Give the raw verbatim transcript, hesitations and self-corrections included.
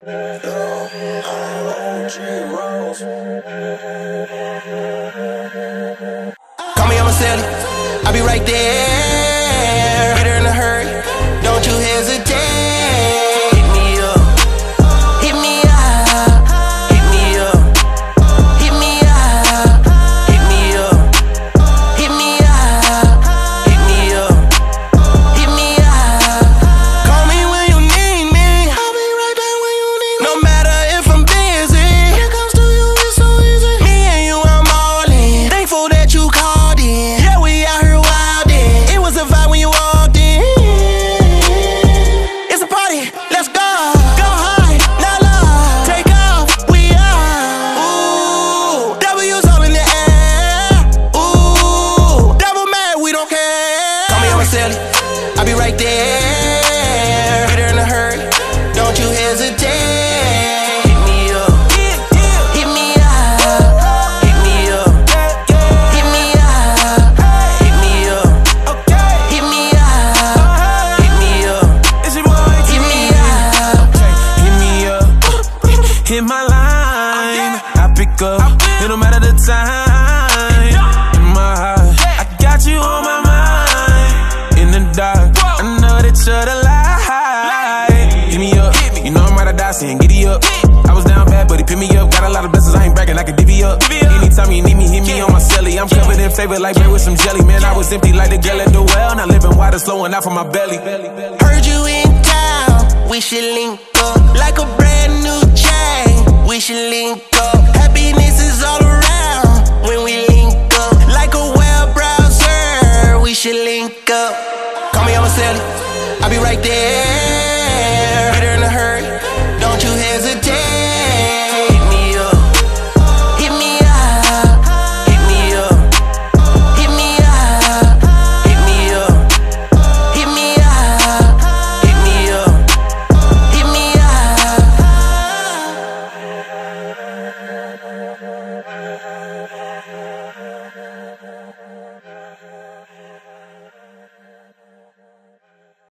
George.Rose. Call me, I'ma sell it. I'll be right there. Get her in a hurry. Don't you hesitate. Hit me up. Hit me up. Hit me up. Hit me up. Hit me up. Hit me up. Hit me up. Hit me up. Call me when you need me. I'll be right there when you need me. No matter if I'm busy. When it comes to you, it's so easy. Me and you, I'm all in. Thankful that you called in. Yeah, we out here wildin'. It was a vibe when you walked in. It's a party, let's go. Go high, not low. Take off, we out. Ooh, W's all in the air. Ooh, double mad, we don't care. Call me, I'ma sell it. I'll be right there. Get her in a hurry. Don't you hesitate. Hit me up. Hit me up. Hit me up. Hit me up. Hit me up. Hit me up. Hit me up. It's your boy, Hit me up. hit me up. Hit my line, I pick up. It don't matter the time. In my heart, I got you on my mind. In the dark, I know that you're the light. Hit me up, you know I'm right or die, saying giddy up. I was down bad, but he picked me up. Got a lot of blessings, I ain't bragging, I can divvy up. Anytime you need me, hit me on my celly. I'm covered in flavor like bread with some jelly. Man, I was empty like the girl at the well. Now living water, slowing out from my belly. Heard you in town, we should link up. Like a brand new chain, we should link up. Happiness